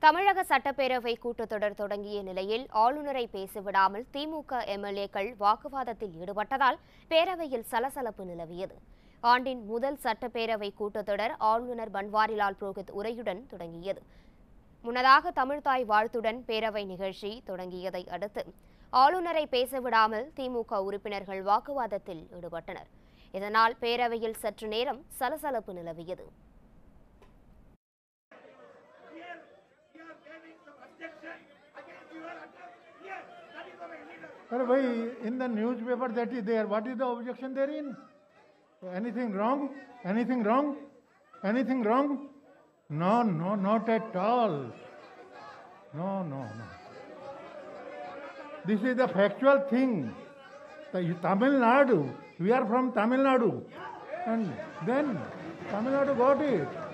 தமிழக சட்டப்பேரவை கூட்டத்தொடர் தொடங்கிய நிலையில் ஆளுநரை பேசவிடாமல் திமுக எம்எல்ஏக்கள் வாக்குவாதத்தில் ஈடுபட்டதால் பேரவையில் சலசலப்பு நிலவியது. ஆண்டின் முதல் சட்டப்பேரவை கூட்டத்தொடர் ஆளுநர் பன்வாரிலால் புரோஹித் உரையுடன் தொடங்கியது. முன்னதாக தமிழ்தாய் வாழ்த்துடன் பேரவை நிகழ்ச்சி தொடங்கியதை அடுத்து ஆளுநரை பேசவிடாமல் திமுக உறுப்பினர்கள் வாக்குவாதத்தில் ஈடுபட்டனர். இதனால் பேரவையில் சற்று நேரம் சலசலப்பு நிலவியது. In the newspaper that is there, what is the objection therein? Anything wrong? Anything wrong? Anything wrong? No, not at all. No. This is the factual thing. Tamil Nadu, we are from Tamil Nadu. And then Tamil Nadu got it.